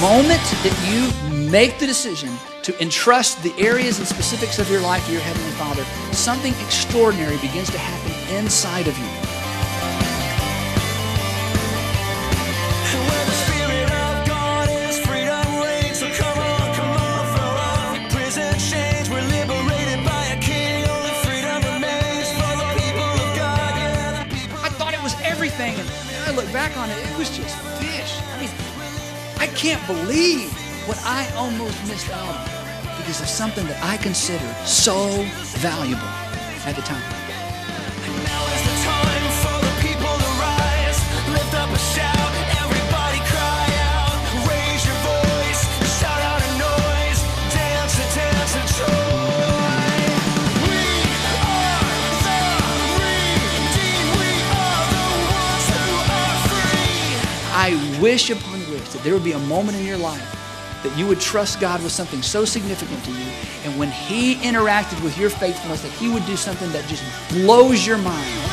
moment that you make the decision to entrust the areas and specifics of your life to your Heavenly Father, something extraordinary begins to happen inside of you. Everything, and I look back on it, it was just fish. I mean, I can't believe what I almost missed out on because of something that I considered so valuable at the time. And now is the time for the people to rise, lift up a shout, everybody cry out, raise your voice, shout out a noise, dance and joy. I wish upon wish that there would be a moment in your life that you would trust God with something so significant to you, and when He interacted with your faithfulness, that He would do something that just blows your mind.